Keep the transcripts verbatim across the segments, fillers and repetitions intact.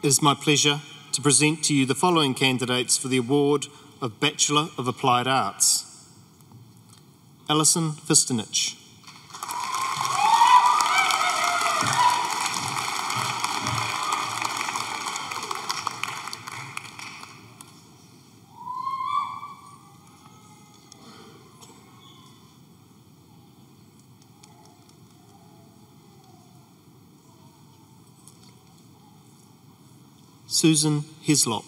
It is my pleasure to present to you the following candidates for the award of Bachelor of Applied Arts. Alison Fistonich. Susan Hislop.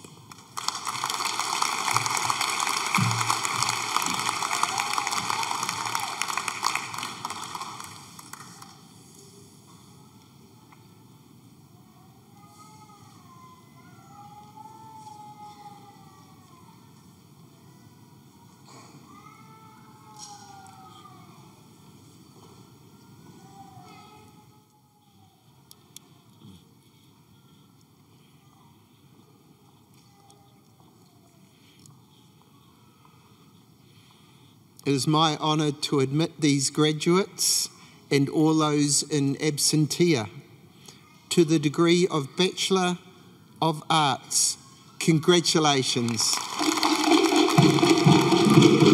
It is my honour to admit these graduates and all those in absentia to the degree of Bachelor of Arts. Congratulations.